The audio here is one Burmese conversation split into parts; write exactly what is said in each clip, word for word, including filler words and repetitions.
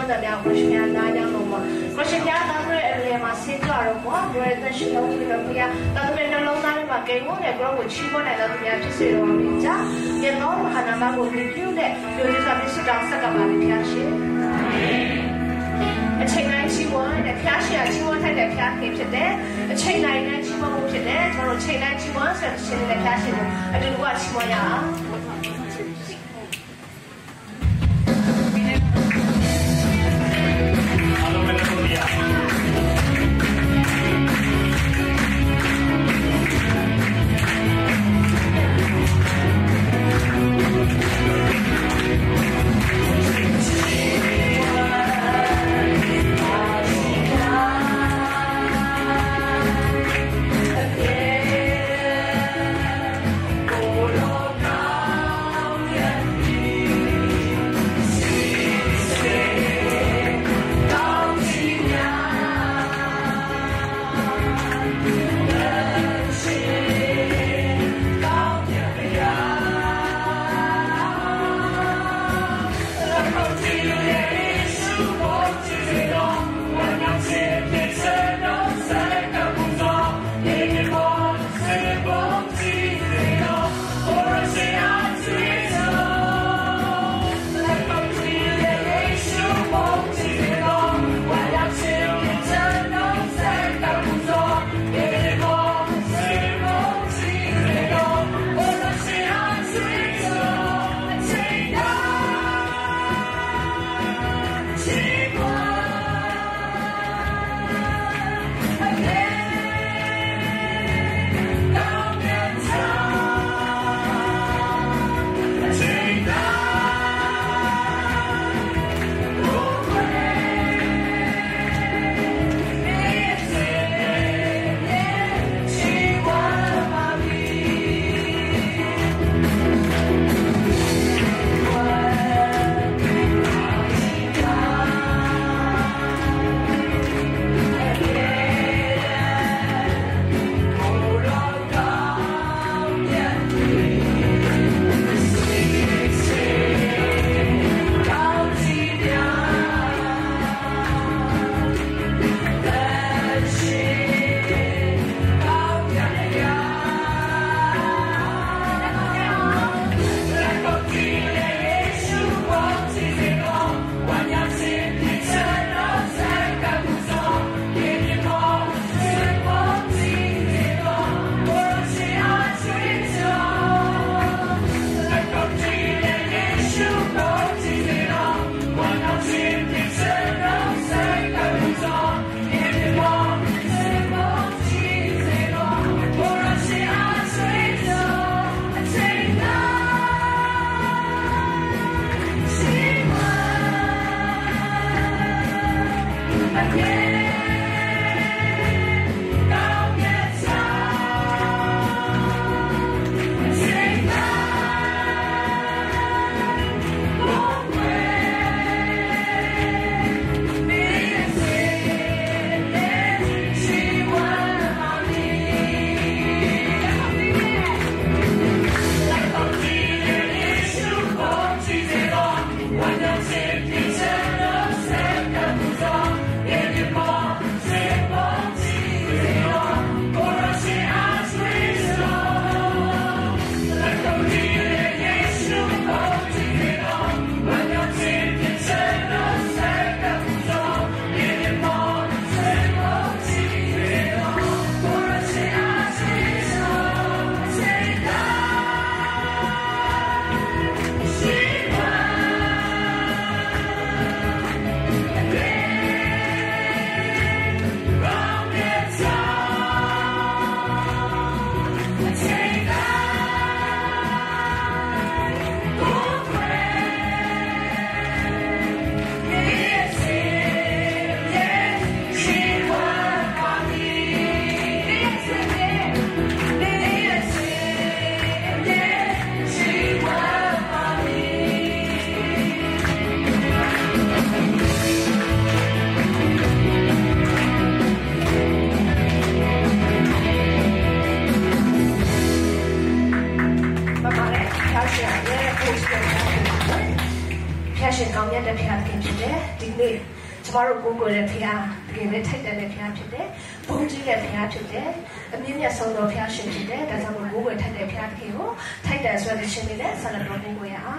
望的两个是两大两龙嘛，可是家当中来嘛，谁做了嘛？我也真是头回了不呀，当中那龙那里嘛，给我那个我去过来，当中也就是我们家，也老嘛还能把我们丢的，就是说你是当啥个嘛的偏心。ချိန်တိုင်းချီးဝမ်းတဲ့ဖျားရှင်ကချီးဝမ်းထိုက်တဲ့ဖျားခင်ဖြစ်တယ်။အချိန်တိုင်းနဲ့ချီးဝမ်းမှုဖြစ်တယ်။ကျွန်တော်တို့ချိန်တိုင်းချီးဝမ်းဆိုတဲ့ရှင်တဲ့ဖျားရှင်ကိုအတူတူကချီးဝမ်းရအောင်။ If you ကျမတို့ကိုယ်ကိုယ်ရဲ့ဖခင်တကယ်ပဲထိုက်တယ်တဲ့ဖခင်ဖြစ်တယ်ဘုန်းကြီးတဲ့ဖခင်ဖြစ်တယ်အမြင့်မြတ်ဆုံးသောဖခင်ရှင်ဖြစ်တယ်ဒါကြောင့်မို့ကိုယ်ကိုယ်ထိုက်တဲ့ဖခင်တကယ်ကိုထိုက်တယ်ဆိုတဲ့ရှင်တွေနဲ့ဆက်လက်တော်ကိုယ်ကိုယ်ရအောင်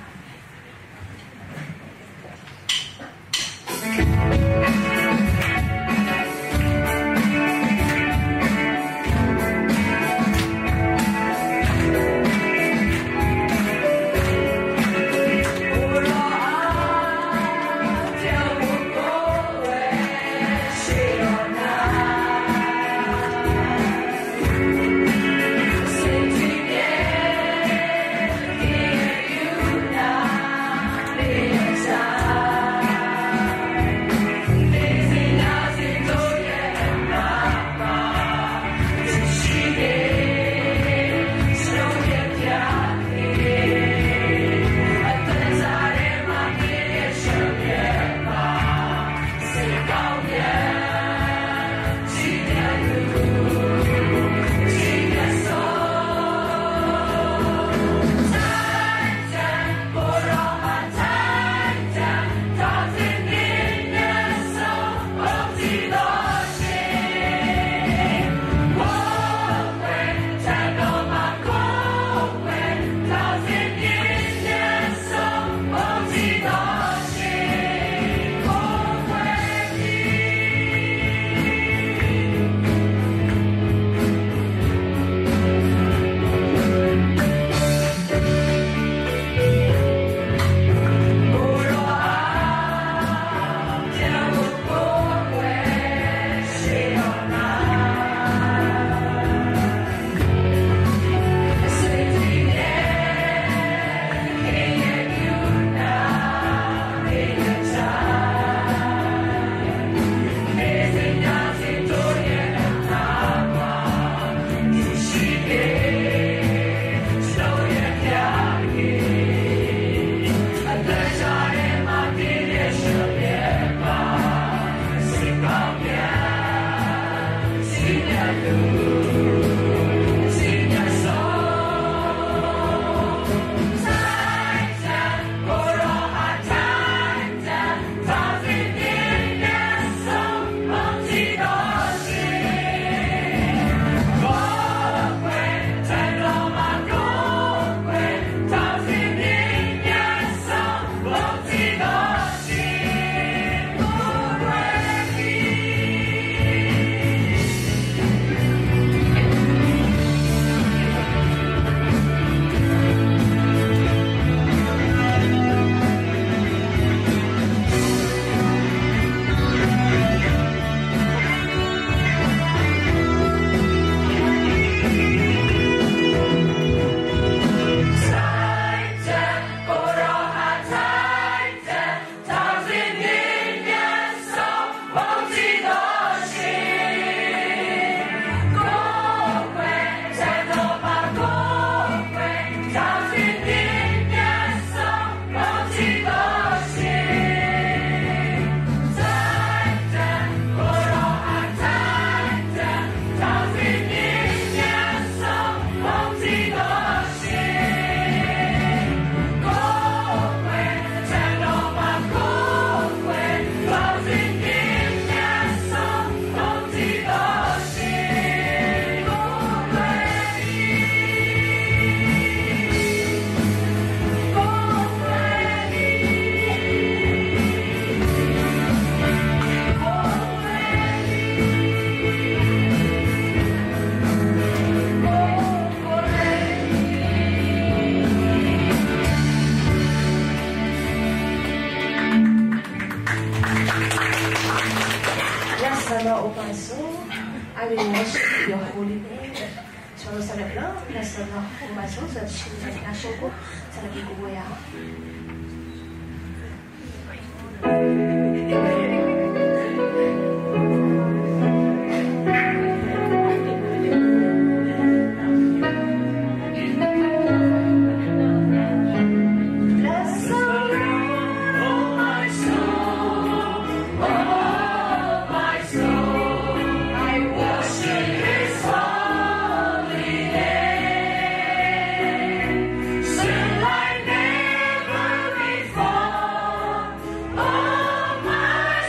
I will worship your holy name. So, sa lablo, nasa na umaso sa sinay na soko sa labi kuya. Like never before, oh my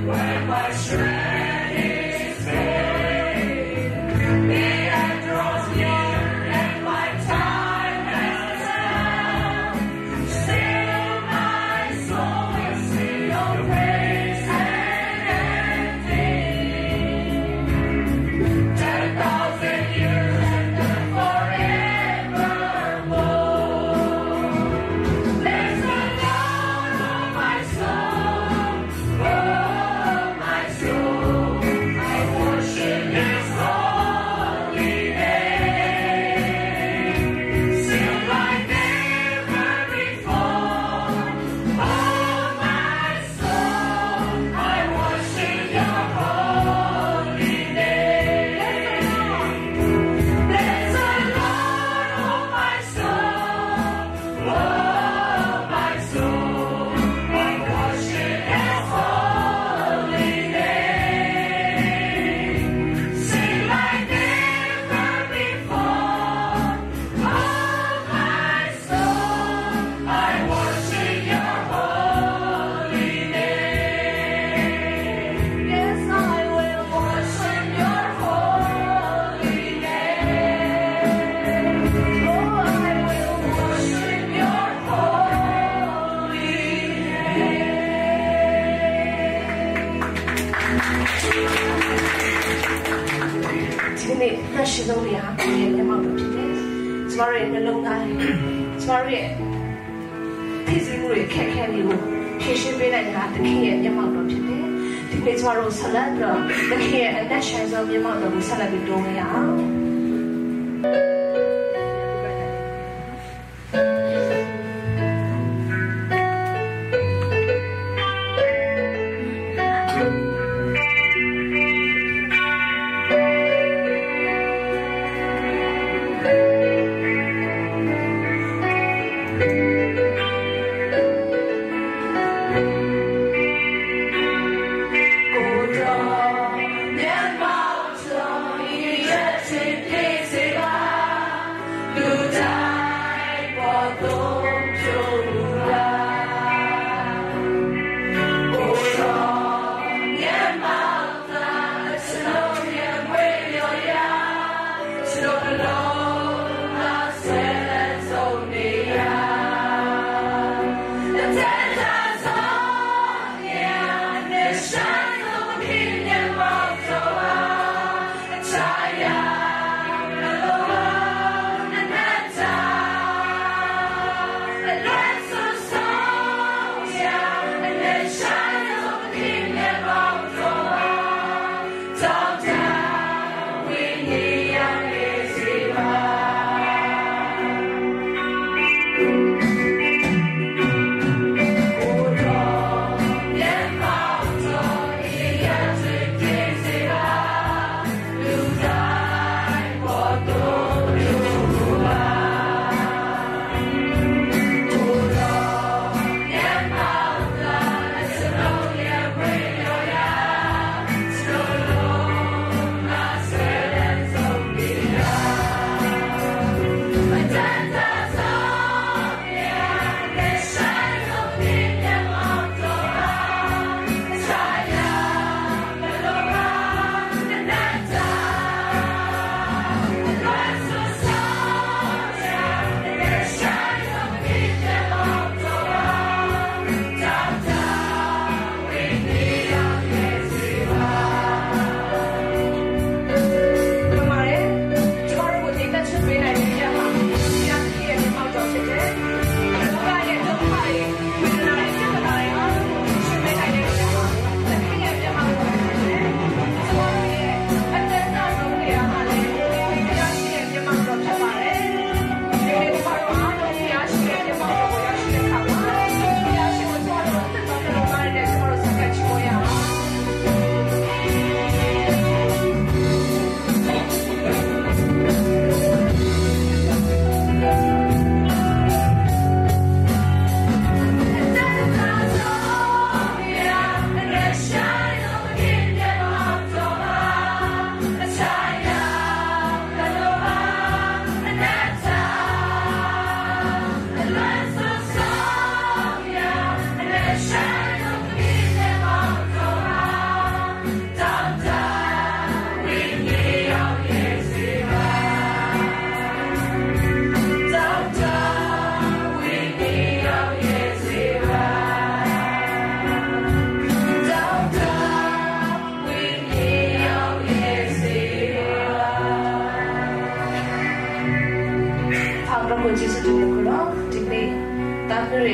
年毛泽一月。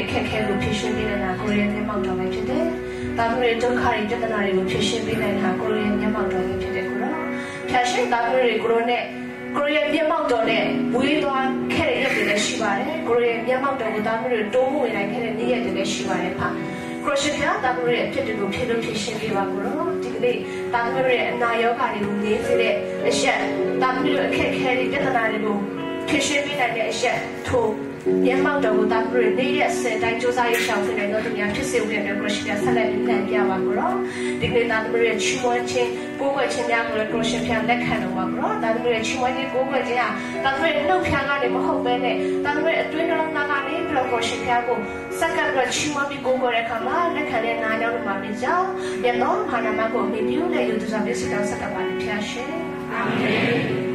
အခက်အခဲကိုဖြေရှင်းပေးနိုင်တာကိုရဲ့မျက်မှောက်တော်ပဲဖြစ်တယ်။သားသမီးတွေဒုက္ခတွေပြဿနာတွေကိုဖြေရှင်းပေးနိုင်တာကိုရဲ့မျက်မှောက်တော်ပဲဖြစ်တယ်ကိုရော။ဖြာရှင်သားသမီးတွေကိုရောနဲ့ကိုရဲ့မျက်မှောက်တော်နဲ့ဝေးသွားခဲ့တဲ့ရက်တွေလည်းရှိပါတယ်။ကိုရဲ့မျက်မှောက်တော်ကိုသားသမီးတွေတိုးမှုဝင်နိုင်ခဲ့တဲ့နေ့ရက်တွေလည်းရှိပါတယ်ဖ။ကိုရှင်ပြသားသမီးတွေအဖြစ်တွေကိုဖြေလို့ဖြေရှင်းပေးပါကိုရော။ဒီကနေ့သားသမီးတွေအနာရောဂါတွေကိုငြိမ်းစေတဲ့အချက်သားသမီးတွေအခက်အခဲတွေပြဿနာတွေကိုဖြေရှင်းပေးနိုင်တဲ့အချက်ထို့မျက်မှောက်တော်ကိုသားသမီးတွေနေ့ရက်စင်တိုင်းစူးစမ်းရရှောင်နေတော့သူများဖြစ်စေဝင်တဲ့ကိုရှင်ပြဆက်လက်ပြီးပြန်ပြပါကိုရောဒီကနေ့သားသမီးတွေချီးမွမ်းခြင်းကိုယ်ွယ်ခြင်းများကိုလည်းကိုရှင်ပြလက်ခံတော်ပါကိုရောသားသမီးတွေချီးမွမ်းခြင်းကိုယ်ွယ်ခြင်းဟာသားသမီးတွေနှုတ်ဖျားကနေမဟုတ်ဘဲနဲ့သားသမီးတွေအတွင်းလုံးသားကနေပြီးတော့ကိုရှင်ပြကိုစက္ကန့်ပြီးချီးမွမ်းပြီးကိုယ်ွယ်တဲ့အခါမှာလက်ခံတဲ့နာရောက်မှာဖြစ်ကြောင်းရသောဟာနာမကိုမြည်ပြုတဲ့ယူသူစားပြည့်စုံစက္ကန့်ပါဖျားရှင်အာမင်